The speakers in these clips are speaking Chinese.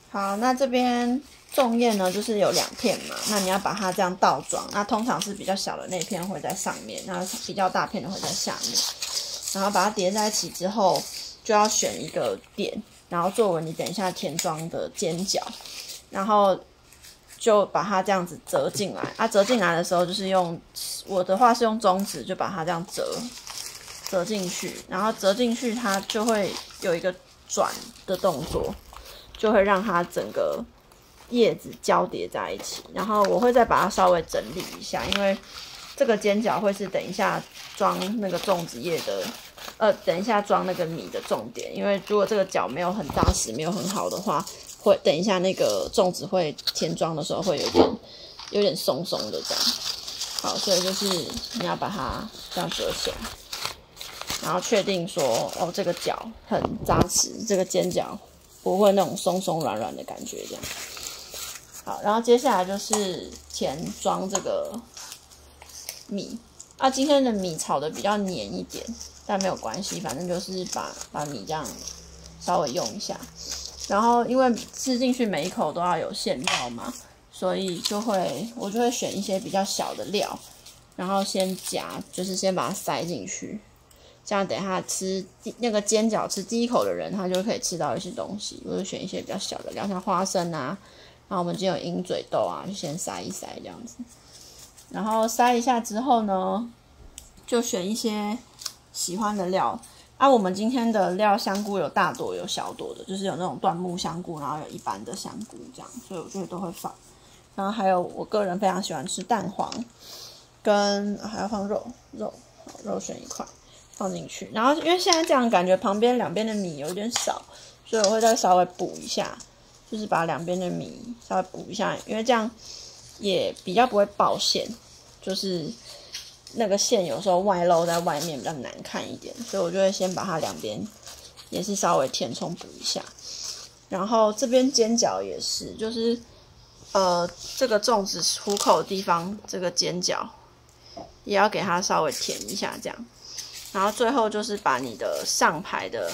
好，那这边粽叶呢，就是有2片嘛，那你要把它这样倒装，那通常是比较小的那片会在上面，那比较大片的会在下面，然后把它叠在一起之后，就要选一个点，然后作为你等一下填装的尖角，然后就把它这样子折进来啊，折进来的时候就是我的话是用中指就把它这样折进去，然后折进去它就会有一个转的动作，就会让它整个叶子交叠在一起，然后我会再把它稍微整理一下，因为这个尖角会是等一下装那个粽子叶的，等一下装那个米的重点，因为如果这个角没有很扎实，没有很好的话，会等一下那个粽子会填装的时候会有点松松的这样。好，所以就是你要把它这样折起来，然后确定说这个角很扎实，这个尖角不会那种松松软软的感觉这样。好，然后接下来就是填装这个米啊，今天的米炒的比较黏一点，但没有关系，反正就是把米这样稍微用一下。然后因为吃进去每一口都要有馅料嘛，所以我就会选一些比较小的料，然后先夹，就是先把它塞进去，这样等一下吃那个煎饺吃第一口的人，他就可以吃到一些东西。我就选一些比较小的料，像花生啊，然后我们今天有鹰嘴豆啊，就先塞一塞这样子。然后塞一下之后呢，就选一些喜欢的料。我们今天的料香菇有大朵有小朵的，就是有那种椴木香菇，然后有一般的香菇这样，所以我觉得都会放。然后还有我个人非常喜欢吃蛋黄，跟还要放肉选一块放进去。然后因为现在这样感觉旁边两边的米有点少，所以我会再稍微补一下，就是把两边的米稍微补一下，因为这样也比较不会爆馅，就是那个馅有时候外露在外面比较难看一点，所以我就会先把它两边也是稍微填充补一下。然后这边尖角也是，就是这个粽子出口的地方，这个尖角也要给它稍微填一下这样。然后最后就是把你的上排的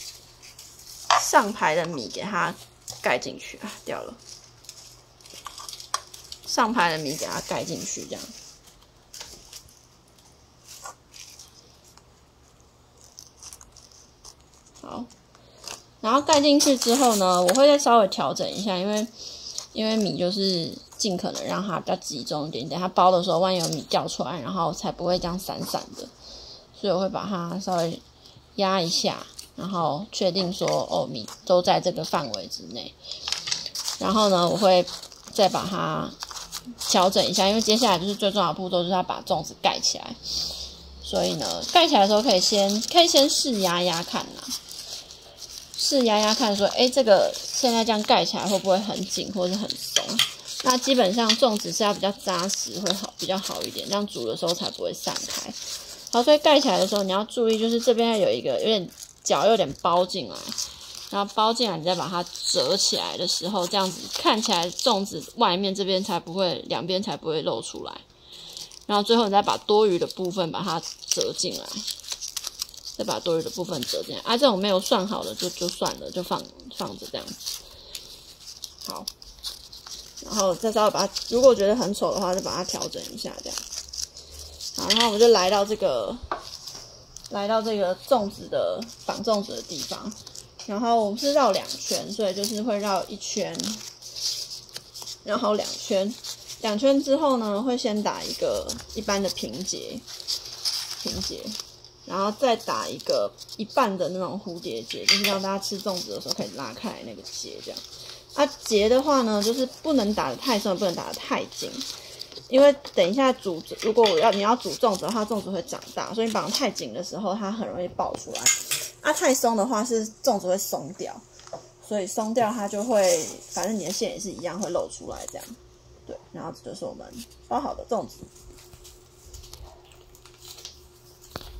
米给它盖进去啊，掉了。上排的米给它盖进去这样。好，然后盖进去之后呢，我会再稍微调整一下，因为米就是尽可能让它比较集中一点，等它包的时候万一有米掉出来，然后才不会这样散散的，所以我会把它稍微压一下，然后确定说米都在这个范围之内，然后呢我会再把它调整一下，因为接下来就是最重要的步骤，就是要把粽子盖起来，所以呢盖起来的时候可以先试压压看啦。试压压看说这个现在这样盖起来会不会很紧或是很松，那基本上粽子是要比较扎实会比较好一点，这样煮的时候才不会散开。好，所以盖起来的时候你要注意，就是这边有一个角有点包进来，然后包进来你再把它折起来的时候，这样子看起来粽子外面这边两边才不会露出来，然后最后你再把多余的部分把它折进来，再把多余的部分折进来这种没有算好的就算了，就放着这样子。好，然后再稍微把它，如果觉得很丑的话，就把它调整一下这样。好，然后我们就来到这个粽子的绑粽子的地方，然后我们是绕2圈，所以就是会绕1圈，然后2圈之后呢，会先打一个一般的平结，然后再打一半的那种蝴蝶结，就是让大家吃粽子的时候可以拉开来那个结这样。结的话呢，就是不能打得太松，也不能打得太紧，因为等一下如果你要煮粽子的话，粽子会长大，所以你绑得太紧的时候，它很容易爆出来。太松的话是粽子会松掉，所以松掉它就会，反正你的馅也是一样会露出来这样。对，然后这就是我们包好的粽子。